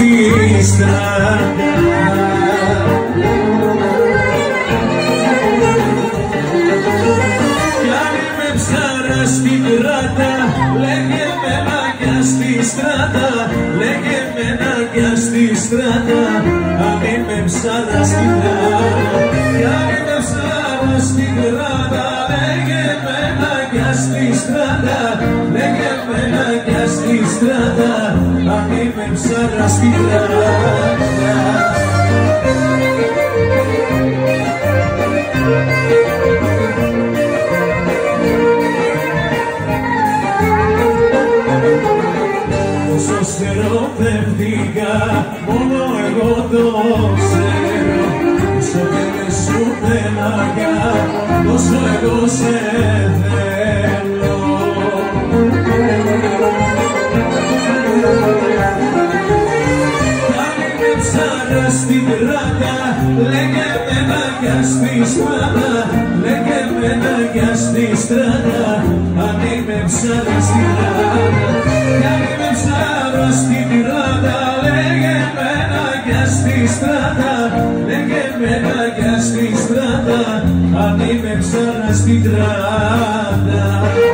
στη στράτα. Κι αν είμαι ψάρα στην πράτα, λέγε με μάγια στη στράτα, λέγε με μάγια στη στράτα. Αν είμαι ψάρα στην πράτα, κι αν είμαι ψάρα στην πράτα, λέγε με μάγια στη στράτα, λέγε με μάγια στη στράτα. Αν είμαι ψάρα στην πράτα. Όσο στεροπεύτηκα, μόνο εγώ το ξέρω. Όσο δεν με σου πέναγα, τόσο εγώ σε θέλω. Αν είμαι ψάρα στην πράτα, λέγε με μάγια στη στράτα, λέγε με μάγια στη στράτα. Αν είμαι ψάρα στην πράτα, αν είμαι ψάρα στην πράτα, λέγε με μάγια στη στράτα, λέγε με μάγια στη στράτα. Αν είμαι ψάρα στην πράτα.